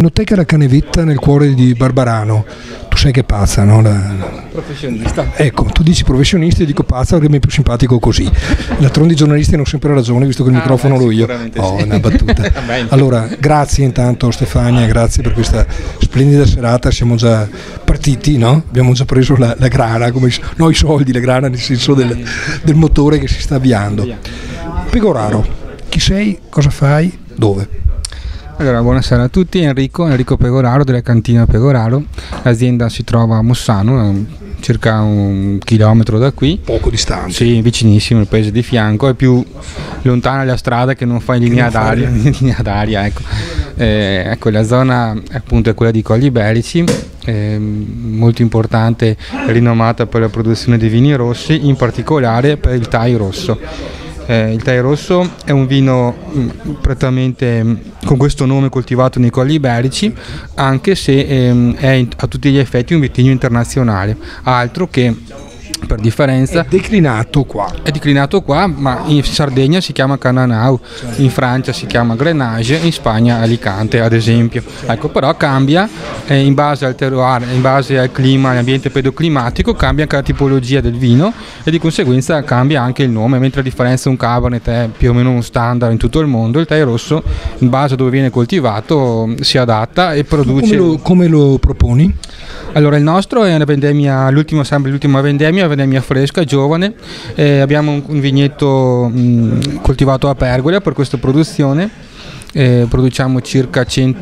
Enoteca La Canevetta nel cuore di Barbarano. Tu sai che pazza, no? Professionista. Ecco, tu dici professionista, io dico pazza perché mi è più simpatico così. D'altronde i giornalisti hanno sempre ragione, visto che il microfono l'ho io. Oh, sì. Una battuta. Allora, grazie intanto Stefania, grazie per questa splendida serata. Siamo già partiti, no? Abbiamo già preso la grana, no, i soldi, la grana nel senso del motore che si sta avviando. Pegoraro, chi sei, cosa fai, dove? Allora, buonasera a tutti, Enrico Pegoraro della cantina Pegoraro. L'azienda si trova a Mossano, circa 1 chilometro da qui. Poco distante. Sì, vicinissimo, il paese di fianco, è più lontana la strada che non fa in linea d'aria. Ecco. Ecco, la zona appunto è quella di Colli Iberici, molto importante e rinomata per la produzione di vini rossi, in particolare per il Thai rosso. Il Thai rosso è un vino prettamente con questo nome coltivato nei Colli Iberici, anche se è a tutti gli effetti un vitigno internazionale, altro che per differenza è declinato qua, ma in Sardegna si chiama Cananau, in Francia si chiama Grenache, in Spagna Alicante ad esempio. Ecco, però cambia in base al terroir, in base al clima, all'ambiente pedoclimatico, cambia anche la tipologia del vino e di conseguenza cambia anche il nome, mentre a differenza un Cabernet è più o meno uno standard in tutto il mondo, il Thai rosso in base a dove viene coltivato si adatta e produce. Come lo proponi? Allora, il nostro è una vendemmia, l'ultima vendemmia fresca, giovane. Abbiamo un vigneto coltivato a pergola per questa produzione. Produciamo circa sui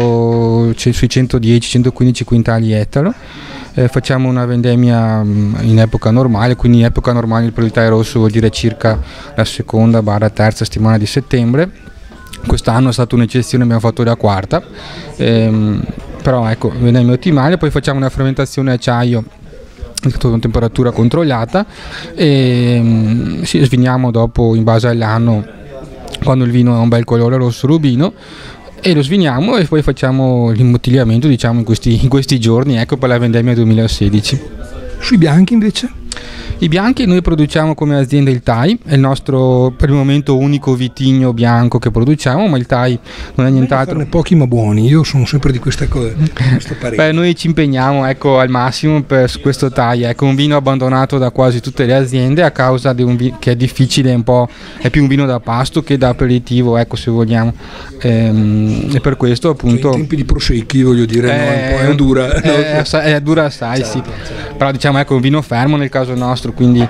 110-115 quintali ettaro. Facciamo una vendemmia in epoca normale, quindi in epoca normale per il Thai rosso vuol dire circa la seconda/terza settimana di settembre. Quest'anno è stata un'eccezione, abbiamo fatto la quarta. Però ecco, vendemmia ottimale, poi facciamo una fermentazione a acciaio con temperatura controllata e sviniamo dopo in base all'anno, quando il vino ha un bel colore rosso rubino, e lo sviniamo e poi facciamo l'imbottigliamento, diciamo, in questi giorni, ecco, per la vendemmia 2016. Sui bianchi invece? I bianchi noi produciamo come azienda il Thai, è il nostro per il momento unico vitigno bianco che produciamo, ma il Thai non è nient'altro. Ne pochi ma buoni, io sono sempre di questo parere. Beh, noi ci impegniamo, ecco, al massimo per questo Thai, ecco, un vino abbandonato da quasi tutte le aziende a causa di che è difficile, è più un vino da pasto che da aperitivo, ecco, se vogliamo, e per questo appunto. In tempi di prosecchi, voglio dire, è dura. È dura assai, sì. Però diciamo, ecco, un vino fermo nel caso nostro, quindi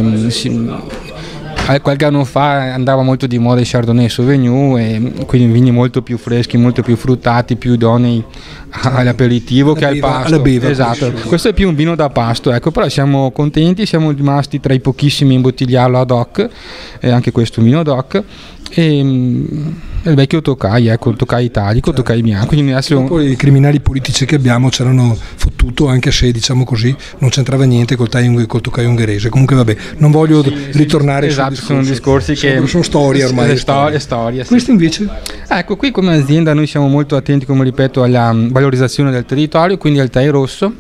qualche anno fa andava molto di moda il Chardonnay e Sauvignon, e quindi vini molto più freschi, molto più fruttati, più idonei all'aperitivo che al pasto. Alla beva, esatto. Questo è più un vino da pasto, ecco, però siamo contenti, siamo rimasti tra i pochissimi a imbottigliarlo ad hoc, anche questo vino ad hoc. Il vecchio Tokai, ecco, il Tokai italico, Tokai bianco. Quindi adesso poi i criminali politici che abbiamo ci hanno fottuto, anche se, diciamo così, non c'entrava niente col Tokai ungherese. Comunque vabbè, non voglio ritornare esatto, sono discorsi che sono storie ormai. Storia, sì. Questo invece? Ecco, qui come azienda noi siamo molto attenti, come ripeto, alla valorizzazione del territorio, quindi al Thai rosso.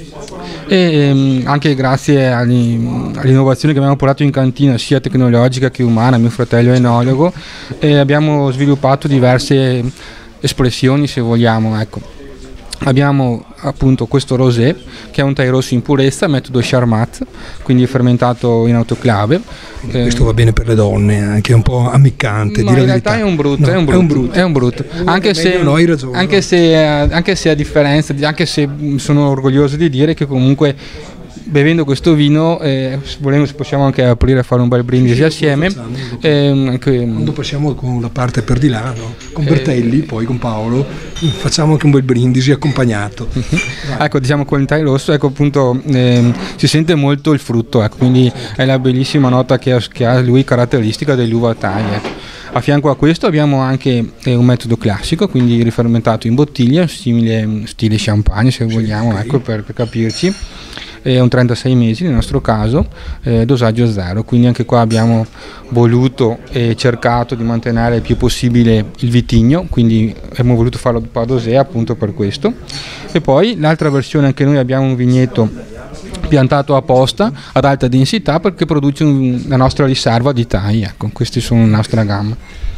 E anche grazie all'innovazione che abbiamo portato in cantina, sia tecnologica che umana, mio fratello è enologo, e abbiamo sviluppato diverse espressioni, se vogliamo, ecco. Abbiamo appunto questo rosé, che è un Thai rosso in purezza, metodo Charmat, quindi fermentato in autoclave. Questo va bene per le donne, anche un po' ammiccante. Ma in realtà è un brutto, no, è un brutto. Anche se, no, hai ragione, anche se a differenza, anche se sono orgoglioso di dire che comunque bevendo questo vino, volendo possiamo anche aprire e fare un bel brindisi assieme. Quando passiamo con la parte per di là, no? Con Bertelli, poi con Paolo, facciamo anche un bel brindisi accompagnato. Ecco, diciamo con il Thai rosso, ecco, appunto, si sente molto il frutto, ecco, quindi è la bellissima nota che ha lui, caratteristica dell'uva Thai. Ecco. A fianco a questo abbiamo anche un metodo classico, quindi rifermentato in bottiglia, simile stile champagne, se vogliamo, okay. Ecco, per capirci. È un 36 mesi nel nostro caso, dosaggio zero, quindi anche qua abbiamo voluto e cercato di mantenere il più possibile il vitigno, quindi abbiamo voluto farlo a dosè appunto per questo. E poi l'altra versione, anche noi abbiamo un vigneto piantato apposta ad alta densità perché produce la nostra riserva di Thai, ecco, questi sono la nostra gamma.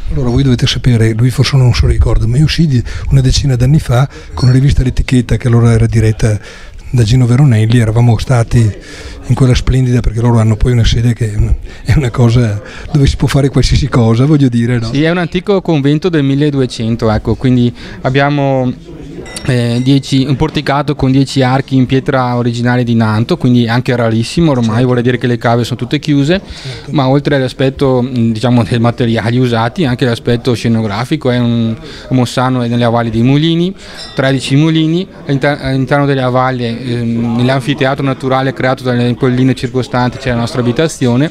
Allora voi dovete sapere, lui forse non se lo ricorda, ma io uscì una decina d'anni fa con la rivista L'Etichetta, che allora era diretta da Gino Veronelli. Eravamo stati in quella splendida, perché loro hanno poi una sede che è una cosa dove si può fare qualsiasi cosa, voglio dire, no? Sì, è un antico convento del 1200, ecco, quindi abbiamo un porticato con 10 archi in pietra originale di Nanto, quindi anche rarissimo ormai, certo. Vuol dire che le cave sono tutte chiuse, certo. Ma oltre all'aspetto diciamo dei materiali usati, anche l'aspetto scenografico è un Mossano è nelle Avalli dei Mulini, 13 mulini, all'interno delle Avalli, nell'anfiteatro naturale creato dalle colline circostanti c'è la nostra abitazione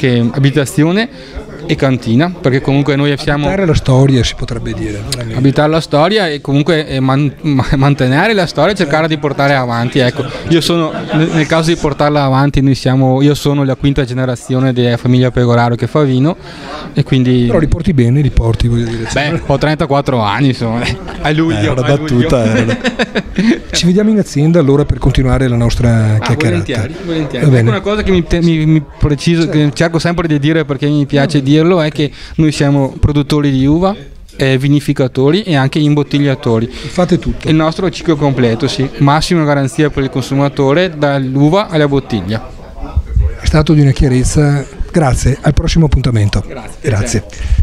e cantina, perché comunque noi siamo abitare la storia, si potrebbe dire, veramente. Abitare la storia e comunque mantenere la storia e cercare di portare avanti, ecco. Io sono, nel caso di portarla avanti, io sono la quinta generazione della famiglia Pegoraro che fa vino, e quindi però li porti bene, voglio dire. Beh, ho 34 anni, insomma, a luglio. Una battuta. Ci vediamo in azienda allora per continuare la nostra chiacchierata. Volentieri. Ecco, una cosa che mi preciso, certo. Che cerco sempre di dire perché mi piace dirlo, è che noi siamo produttori di uva, vinificatori e anche imbottigliatori. Fate tutto. Il nostro ciclo completo, sì. Massima garanzia per il consumatore dall'uva alla bottiglia. È stato di una chiarezza. Grazie, al prossimo appuntamento. Grazie.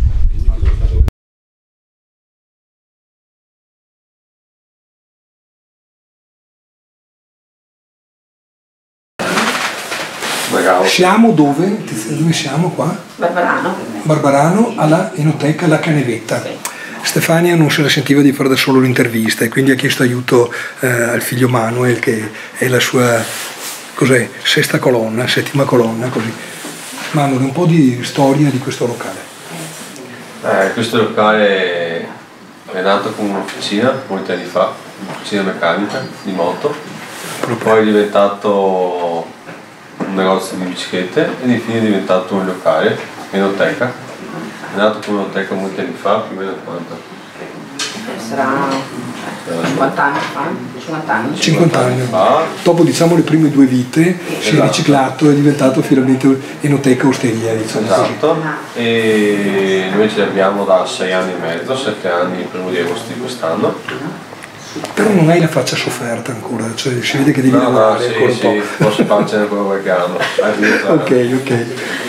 Siamo dove? Dove siamo qua? Barbarano alla Enoteca La Canevetta. Sì. Stefania non se la sentiva di fare da solo l'intervista e quindi ha chiesto aiuto al figlio Manuel, che è la sua settima colonna, così. Manuel, un po' di storia di questo locale. Questo locale è nato come un'officina molti anni fa, un'officina meccanica di moto, poi è diventato un negozio di biciclette e infine è diventato un locale, enoteca. È nato come enoteca molti anni fa, più o meno 40. Sarà 50 anni fa? 50 anni fa. Dopo le prime 2 vite si è riciclato e è diventato finalmente enoteca osteria, diciamo. Esatto, e noi ce l'abbiamo da 6 anni e mezzo, 7 anni il 1° di agosto di quest'anno. Però non hai la faccia sofferta ancora, cioè si vede che devi lavorare ancora un po'. Sì, posso farcene ancora qualche anno. Ok.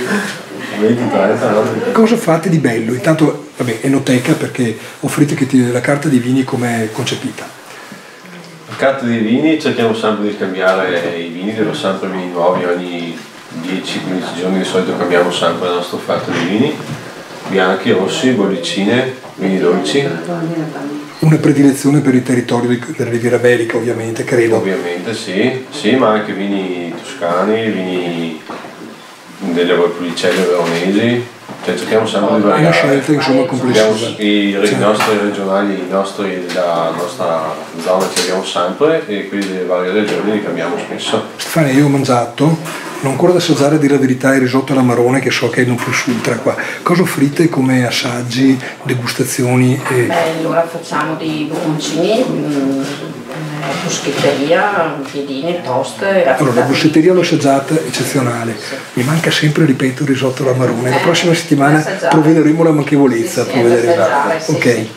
20-30 Cosa fate di bello? Intanto, enoteca, perché offrite la carta dei vini come concepita? La carta dei vini cerchiamo sempre di cambiare i vini, devo sempre vini nuovi, ogni 10-15 giorni di solito cambiamo sempre la nostra offerta di vini, bianchi, rossi, bollicine, vini dolci. Una predilezione per i territori della Riviera Belica, ovviamente, credo. Ovviamente sì, ma anche vini toscani, vini delle Valpolicelle veronesi, cioè cerchiamo sempre di variare. È una scelta, insomma, complessiva. I nostri regionali, della nostra zona ce li abbiamo sempre e quelli delle varie regioni li cambiamo spesso. Stefania, io ho mangiato, non ancora da assaggiare, a dire la verità, il risotto alla marrone, che so che è non plus ultra qua. Cosa offrite come assaggi, degustazioni? Allora facciamo dei bocconcini, bruschetteria, piedini, toast. Allora, la bruschetteria l'ho assaggiata, eccezionale. Sì. Mi manca sempre, ripeto, il risotto alla marrone. La prossima settimana provvederemo la manchevolezza. Ok. Sì.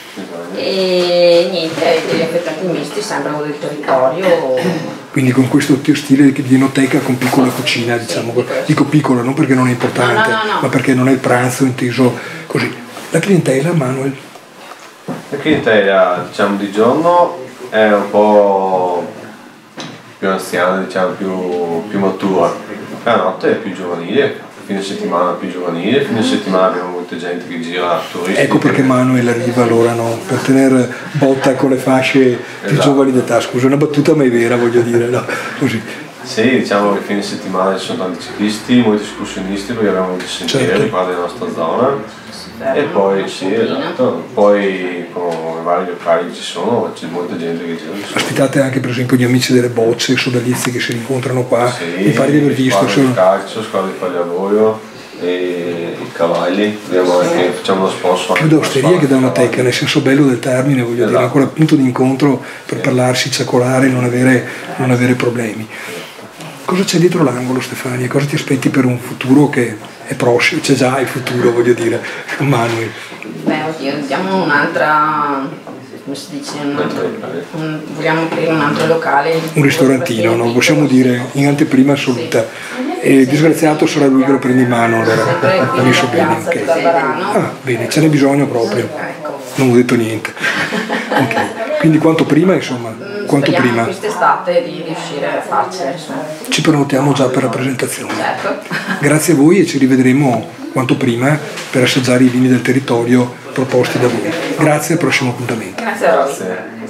E niente, gli affettati misti sembrano del territorio. Quindi con questo stile di enoteca con piccola cucina, diciamo, dico piccola non perché non è importante, no. Ma perché non è il pranzo inteso così. La clientela, Manuel? La clientela, diciamo, di giorno è un po' più anziana, diciamo, più matura. La notte è più giovanile, fine settimana più giovanile, fine settimana abbiamo molta gente che gira turisti. Ecco perché Manuel arriva allora, no? Per tenere botta con le fasce più giovani d'età. Scusa, una battuta ma è vera, voglio dire, no? Così. Sì, diciamo che fine settimana ci sono tanti ciclisti, molti escursionisti, perché abbiamo molti sentieri qua nella nostra zona. E poi poi con i vari locali che ci sono, c'è molta gente che gira. Ospitate anche per esempio gli amici delle bocce, i sodalizi che si rincontrano qua, mi pare di aver visto. Squadre di calcio, squadre di pallavolo e i cavalli, facciamo lo sponsor. Più da osteria che da una teca, nel senso bello del termine, voglio dire, ancora punto di incontro per parlarsi, ciaccolare, non avere problemi. Cosa c'è dietro l'angolo, Stefania? Cosa ti aspetti per un futuro che è prossimo? C'è già il futuro, voglio dire, Manuel. Beh, oddio, diamo un'altra, come si dice, vogliamo aprire un altro locale. Un ristorantino, no? Possiamo dire in anteprima assoluta. E disgraziato sarà lui che lo prende in mano, allora ha messo bene. Okay. Ah, bene, ce n'è bisogno proprio. Non ho detto niente. Okay. Quindi quanto prima, insomma, quanto prima? Quest'estate di riuscire a farcela, insomma. Ci prenotiamo già per la presentazione. Certo. Grazie a voi e ci rivedremo quanto prima per assaggiare i vini del territorio proposti da voi. Grazie, al prossimo appuntamento. Grazie a voi.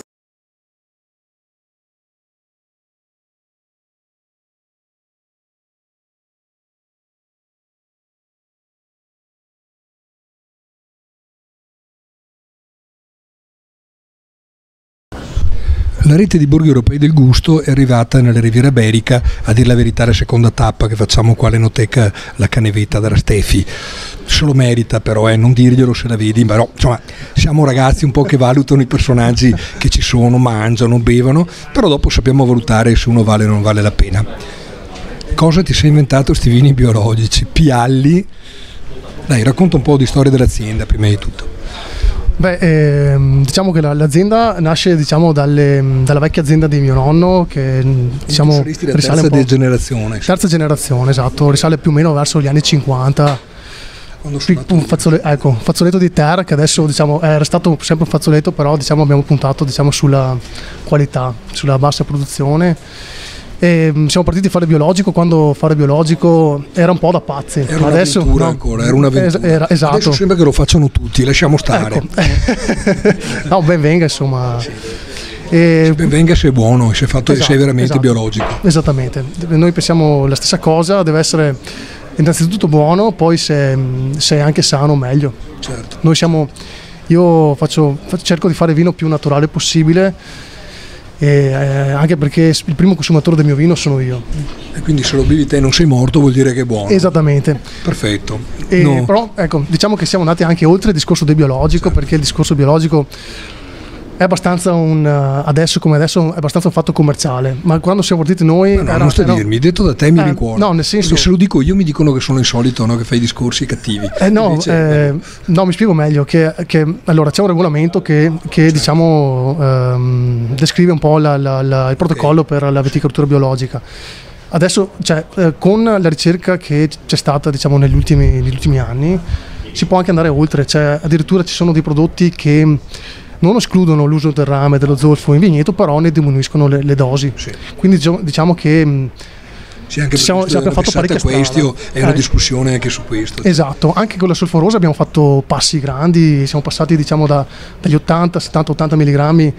La rete di borghi europei del gusto è arrivata nella Riviera Iberica, a dir la verità la seconda tappa che facciamo qua all'Enoteca La Canevetta da Rastefi. Se lo merita però, non dirglielo se la vedi, ma no, insomma siamo ragazzi un po' che valutano i personaggi che ci sono, mangiano, bevono, però dopo sappiamo valutare se uno vale o non vale la pena. Cosa ti sei inventato sti vini biologici? Pialli? Dai, racconta un po' di storia dell'azienda prima di tutto. Beh, diciamo che l'azienda nasce dalla vecchia azienda di mio nonno, che diciamo risale un po'. Generazione. Terza generazione, esatto, risale più o meno verso gli anni 50. Un fazzoletto di terra che adesso diciamo è restato sempre un fazzoletto, però diciamo abbiamo puntato sulla qualità, sulla bassa produzione. E siamo partiti a fare biologico quando fare biologico era un po' da pazzi. Era adesso un'avventura, no, ancora, era un'avventura. Esatto. Adesso sembra che lo facciano tutti, lasciamo stare. Ecco. No, ben venga insomma. Sì. Ben venga se è buono, se è fatto, esatto, sei veramente biologico. Esattamente, noi pensiamo la stessa cosa, deve essere innanzitutto buono, poi se è anche sano meglio. Certo. Io cerco di fare vino più naturale possibile. Anche perché il primo consumatore del mio vino sono io. E quindi se lo bevi te e non sei morto vuol dire che è buono. Esattamente. Perfetto. Però ecco, diciamo che siamo andati anche oltre il discorso del biologico, certo, perché il discorso biologico è abbastanza adesso come adesso è abbastanza un fatto commerciale, ma quando siamo partiti noi non sto a dirmi, detto da te mi rincuora. No, nel senso, perché se lo dico io mi dicono che sono insolito, no? Che fai discorsi cattivi. No, mi spiego meglio che allora c'è un regolamento che certo, diciamo descrive un po' il protocollo per la viticoltura biologica. Adesso con la ricerca che c'è stata diciamo negli ultimi anni si può anche andare oltre, addirittura ci sono dei prodotti che non escludono l'uso del rame, dello zolfo in vigneto, però ne diminuiscono le dosi. Sì. Quindi diciamo che sì, anche abbiamo fatto parecchia strada. È una discussione anche su questo. Esatto, anche con la solforosa abbiamo fatto passi grandi, siamo passati diciamo dagli 80, 70, 80 milligrammi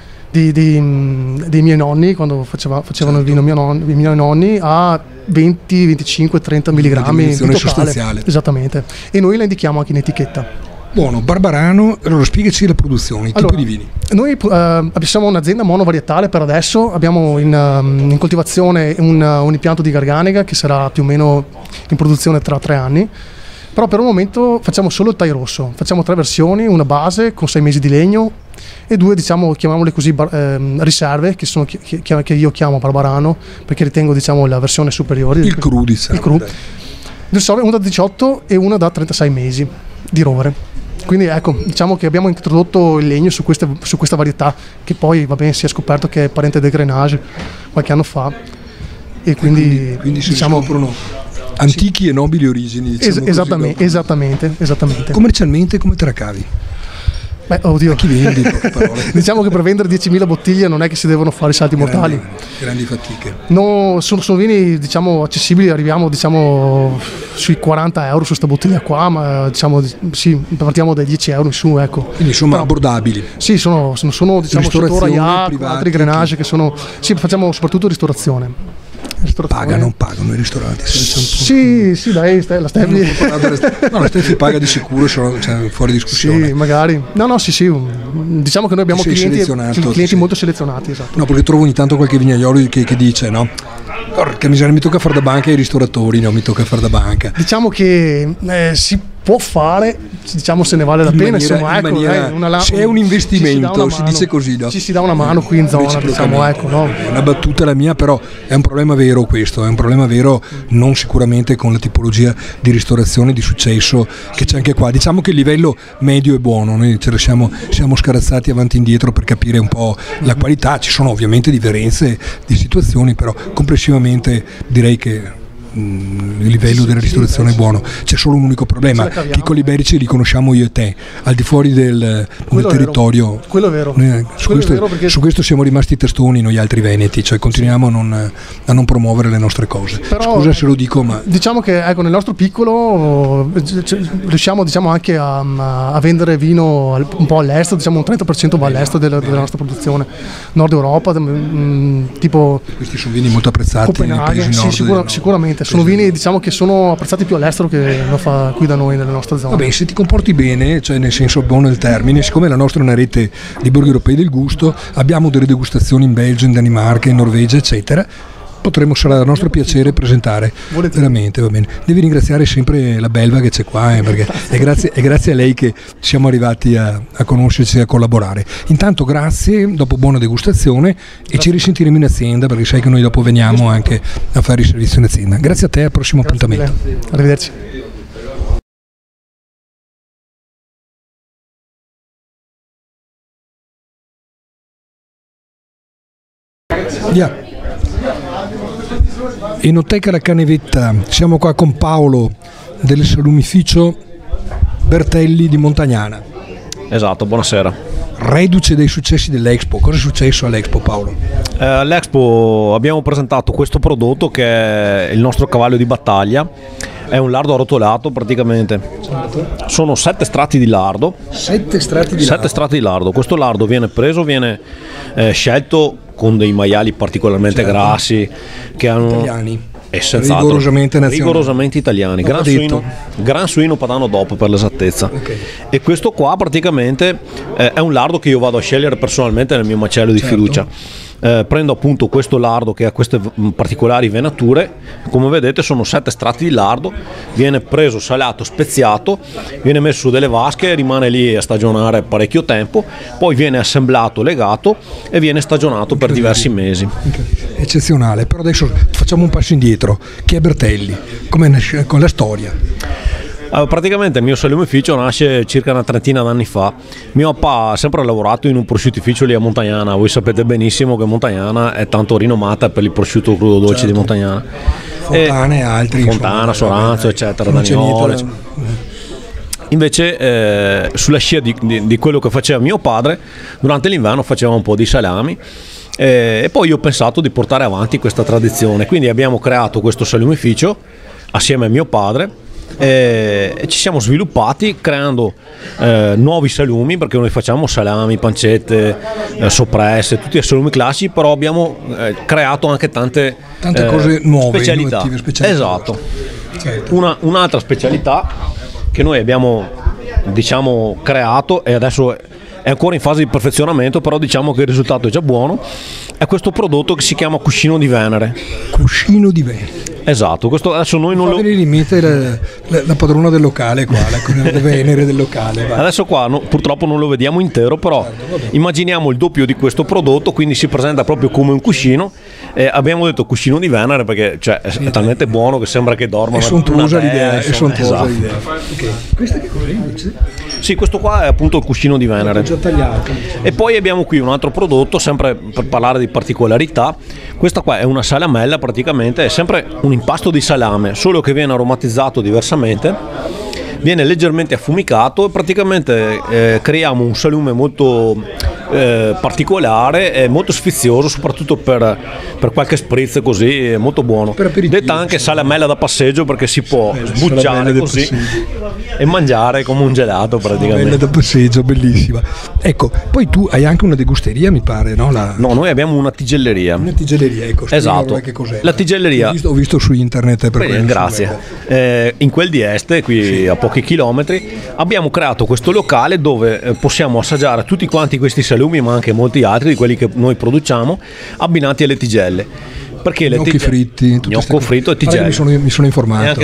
dei miei nonni, quando facevano certo, il vino i miei nonni, a 20, 25, 30 milligrammi di totale. Sostanziale. Esattamente, e noi la indichiamo anche in etichetta. Buono, Barbarano, allora spiegaci la produzione, i tipi di vini. Noi siamo un'azienda monovarietale per adesso, abbiamo in coltivazione un impianto di Garganega che sarà più o meno in produzione tra 3 anni, però per il momento facciamo solo il Thai rosso, facciamo 3 versioni, una base con 6 mesi di legno e 2 diciamo, chiamiamole così, riserve, che io chiamo Barbarano perché ritengo diciamo la versione superiore. Il cru diciamo. Il cru. Una da 18 e una da 36 mesi di rovere. Quindi ecco, diciamo che abbiamo introdotto il legno su questa varietà che poi va bene, si è scoperto che è parente del Grenache qualche anno fa e quindi si diciamo, scoprono antichi sì, e nobili origini, diciamo esattamente. Commercialmente come te la cavi? Beh, oddio. A chi vendi, poche parole. Diciamo che per vendere 10.000 bottiglie non è che si devono fare i salti mortali. Grandi fatiche. No, sono vini diciamo accessibili, arriviamo diciamo sui 40 euro su questa bottiglia qua, ma diciamo sì, partiamo dai 10 euro in su, ecco. Quindi insomma abbordabili. Sì, sono diciamo settore Aiac, altri Grenache che sono, sì, facciamo soprattutto ristorazione. Pagano i ristoranti. Sì, dai, la Steffi. No, la Steffi paga di sicuro, cioè, fuori discussione. Sì, magari. No, sì. Diciamo che noi abbiamo clienti molto selezionati, esatto. No, perché trovo ogni tanto qualche vignaiolo che dice, no? Porca miseria, mi tocca fare da banca ai ristoratori, no, mi tocca fare da banca. Diciamo che può fare, diciamo, se ne vale la pena, insomma, ecco, se è un investimento, si dice così, no? Ci si dà una mano qui in zona, diciamo, ecco, no? È una battuta la mia, però è un problema vero questo, è un problema vero, non sicuramente con la tipologia di ristorazione di successo che c'è anche qua. Diciamo che il livello medio è buono, noi siamo scarazzati avanti e indietro per capire un po' la qualità, ci sono ovviamente differenze di situazioni, però complessivamente direi che il livello della ristorazione è buono. C'è solo un unico problema, che con gli iberici li conosciamo io e te, al di fuori del territorio. Quello è vero. Su questo siamo rimasti testoni noi altri veneti, cioè continuiamo a non promuovere le nostre cose. Però, scusa se lo dico, ma diciamo che ecco, nel nostro piccolo riusciamo, diciamo, anche a vendere vino un po' all'estero, diciamo un 30% va all'estero della nostra produzione, Nord Europa, tipo questi sono vini molto apprezzati Copenaghen, sicuramente sono vini, diciamo, che sono apprezzati più all'estero che lo fa qui da noi nelle nostre zone. Vabbè, se ti comporti bene, cioè nel senso buono del termine, siccome la nostra è una rete di borghi europei del gusto, abbiamo delle degustazioni in Belgio, in Danimarca, in Norvegia, eccetera. Sarà a nostro piacere presentare veramente, va bene. Devi ringraziare sempre la belva che c'è qua, perché è grazie a lei che siamo arrivati a conoscerci e a collaborare. Intanto grazie, dopo buona degustazione, e ci risentiremo in azienda, perché sai che noi dopo veniamo anche a fare il servizio in azienda. Grazie a te, al prossimo appuntamento. Arrivederci. Yeah. Enoteca La Canevetta, siamo qua con Paolo del salumificio Bertelli di Montagnana. Esatto, buonasera. Reduce dei successi dell'Expo, cosa è successo all'Expo, Paolo? All'Expo abbiamo presentato questo prodotto che è il nostro cavallo di battaglia, è un lardo arrotolato praticamente. Sono 7 strati di lardo. 7 strati di lardo? 7 strati di lardo. Questo lardo viene preso, viene scelto con dei maiali particolarmente grassi che hanno italiani, rigorosamente italiani, gran suino padano DOP per l'esattezza. Okay. E questo qua praticamente è un lardo che io vado a scegliere personalmente nel mio macello di fiducia. Prendo appunto questo lardo che ha queste particolari venature, come vedete sono 7 strati di lardo, viene preso, salato, speziato, viene messo su delle vasche, rimane lì a stagionare parecchio tempo, poi viene assemblato, legato e viene stagionato per diversi mesi. Eccezionale. Però adesso facciamo un passo indietro. Chi è Bertelli? Come nasce con la storia? Praticamente il mio salumificio nasce circa una trentina d'anni fa. Mio papà ha sempre lavorato in un prosciuttificio lì a Montagnana. Voi sapete benissimo che Montagnana è tanto rinomata per il prosciutto crudo dolce di Montagnana. Fontana e altri. Fontana, Soranzo, eccetera, Daniole. Invece sulla scia di quello che faceva mio padre, durante l'inverno faceva un po' di salami. E poi io ho pensato di portare avanti questa tradizione. Quindi abbiamo creato questo salumificio assieme a mio padre. E ci siamo sviluppati creando nuovi salumi, perché noi facciamo salami, pancette, soppresse, tutti i salumi classici, però abbiamo creato anche tante cose nuove, specialità. Esatto. Certo. Un'altra specialità che noi abbiamo, diciamo, creato e adesso è ancora in fase di perfezionamento, però diciamo che il risultato è già buono, è questo prodotto che si chiama cuscino di Venere. Cuscino di Venere. Esatto, questo adesso noi non lo... venire in mente la padrona del locale qua, la Venere del locale. Vai. Adesso qua purtroppo non lo vediamo intero, però immaginiamo il doppio di questo prodotto, quindi si presenta proprio come un cuscino. Abbiamo detto cuscino di Venere perché è talmente buono che sembra che dorma. È sontuosa l'idea, esatto. Okay. Questa che cos'è invece? Sì, questo qua è appunto il cuscino di Venere. Già tagliato. E poi abbiamo qui un altro prodotto, sempre per parlare di particolarità. Questa qua è una salamella, praticamente è sempre un impasto di salame, solo che viene aromatizzato diversamente, viene leggermente affumicato e praticamente creiamo un salume molto particolare e molto sfizioso, soprattutto per qualche spritz, così è molto buono. Detta anche salamella da passeggio, perché si può sbucciare così e mangiare come un gelato praticamente. Salamella da passeggio, bellissima. Ecco, poi tu hai anche una degusteria, mi pare, no? No, noi abbiamo una tigelleria. Una tigelleria, ecco. Esatto. Che cos'è? La tigelleria. Ho visto su internet. Grazie. In quel di Este, qui a pochi chilometri, abbiamo creato questo locale dove possiamo assaggiare tutti quanti questi salumi, ma anche molti altri di quelli che noi produciamo, abbinati alle tigelle. Perché gnocchi fritti, gnocco fritto e tigelle. Mi sono informato.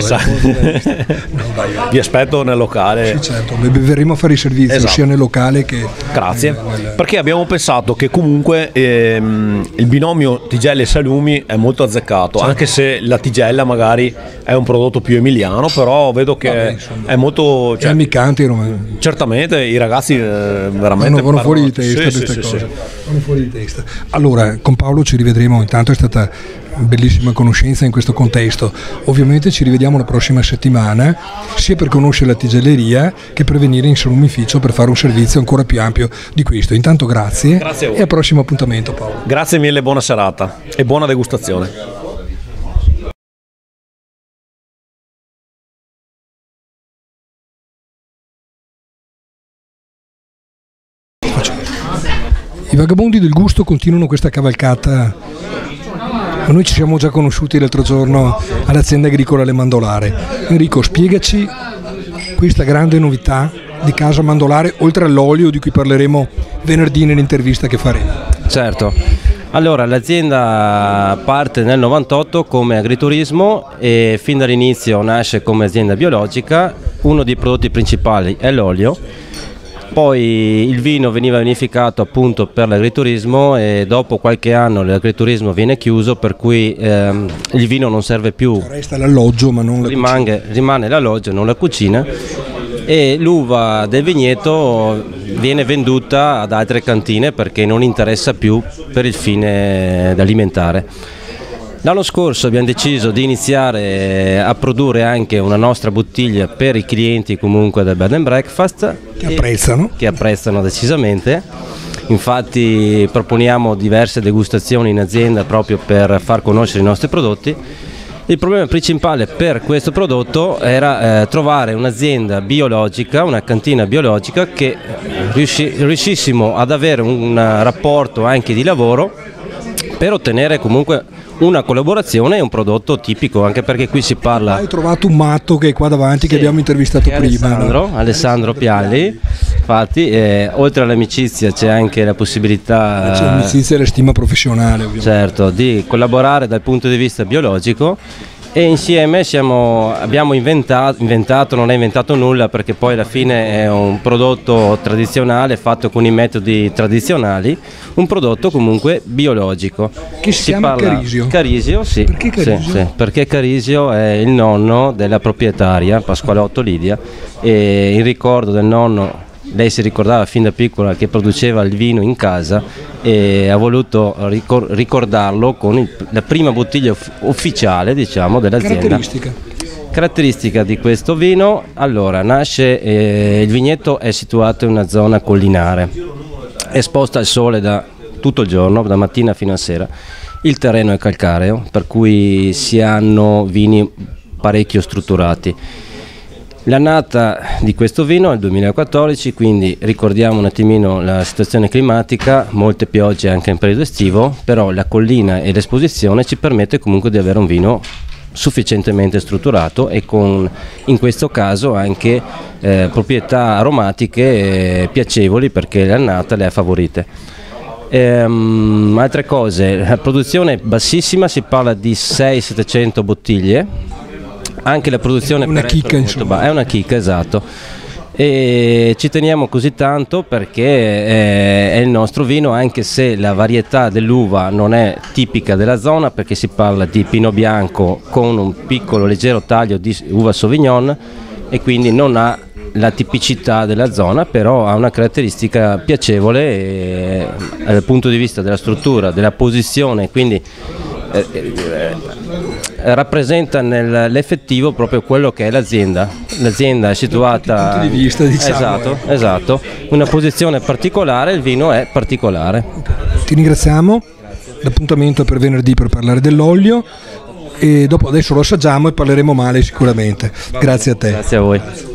Vi aspetto nel locale. Sì, certo, verremo a fare il servizio, esatto, sia nel locale che... Grazie, perché abbiamo pensato che comunque il binomio tigelle e salumi è molto azzeccato, certo, anche se la tigella magari è un prodotto più emiliano, però vedo che è molto... Cioè, amicanti. Certamente, i ragazzi veramente... Vanno fuori di testa queste cose. Vanno fuori di testa. Allora, con Paolo ci rivedremo, intanto è stata bellissima conoscenza in questo contesto. Ovviamente ci rivediamo la prossima settimana, sia per conoscere la tigelleria che per venire in salumificio per fare un servizio ancora più ampio di questo. Intanto grazie e al prossimo appuntamento, Paolo. Grazie mille, buona serata e buona degustazione. I vagabondi del gusto continuano questa cavalcata. Noi ci siamo già conosciuti l'altro giorno all'azienda agricola Le Mandolare. Enrico, spiegaci questa grande novità di Casa Mandolare, oltre all'olio di cui parleremo venerdì nell'intervista che faremo. Certo, allora l'azienda parte nel 98 come agriturismo e fin dall'inizio nasce come azienda biologica. Uno dei prodotti principali è l'olio. Poi il vino veniva vinificato appunto per l'agriturismo e dopo qualche anno l'agriturismo viene chiuso, per cui il vino non serve più. Resta l'alloggio ma non la cucina. Rimane l'alloggio, non la cucina, e l'uva del vigneto viene venduta ad altre cantine perché non interessa più per il fine alimentare. L'anno scorso abbiamo deciso di iniziare a produrre anche una nostra bottiglia per i clienti comunque del bed and breakfast che apprezzano decisamente. Infatti proponiamo diverse degustazioni in azienda proprio per far conoscere i nostri prodotti. Il problema principale per questo prodotto era trovare un'azienda biologica, una cantina biologica che riuscissimo ad avere un rapporto anche di lavoro per ottenere comunque una collaborazione e un prodotto tipico, anche perché qui si parla... Hai trovato un matto che è qua davanti, che abbiamo intervistato prima. Alessandro Pialli, infatti oltre all'amicizia c'è anche la possibilità... C'è l'amicizia e la stima professionale, ovviamente. Certo, di collaborare dal punto di vista biologico. E insieme abbiamo inventato, non è inventato nulla, perché poi alla fine è un prodotto tradizionale fatto con i metodi tradizionali, un prodotto comunque biologico. Che si chiama Carisio? Carisio, sì. Perché Carisio? Sì, perché Carisio è il nonno della proprietaria, Pasqualotto Lidia, e in ricordo del nonno, lei si ricordava fin da piccola che produceva il vino in casa e ha voluto ricordarlo con la prima bottiglia ufficiale, diciamo, dell'azienda. Caratteristica di questo vino, allora nasce, il vigneto è situato in una zona collinare, esposta al sole da tutto il giorno, da mattina fino a sera. Il terreno è calcareo, per cui si hanno vini parecchio strutturati. L'annata di questo vino è il 2014, quindi ricordiamo un attimino la situazione climatica, molte piogge anche in periodo estivo, però la collina e l'esposizione ci permette comunque di avere un vino sufficientemente strutturato e con, in questo caso, anche proprietà aromatiche piacevoli, perché l'annata le ha favorite. Altre cose, la produzione è bassissima, si parla di 600-700 bottiglie. Anche la produzione è una chicca, insomma. È una chicca, esatto, e ci teniamo così tanto perché è il nostro vino, anche se la varietà dell'uva non è tipica della zona, perché si parla di Pinot Bianco con un piccolo leggero taglio di uva Sauvignon e quindi non ha la tipicità della zona, però ha una caratteristica piacevole dal punto di vista della struttura, della posizione, quindi rappresenta nell'effettivo proprio quello che è l'azienda. L'azienda è situata, punti di vista, diciamo, esatto, una posizione particolare, il vino è particolare. Ti ringraziamo, l'appuntamento è per venerdì per parlare dell'olio e dopo adesso lo assaggiamo e parleremo male sicuramente. Grazie a te. Grazie a voi.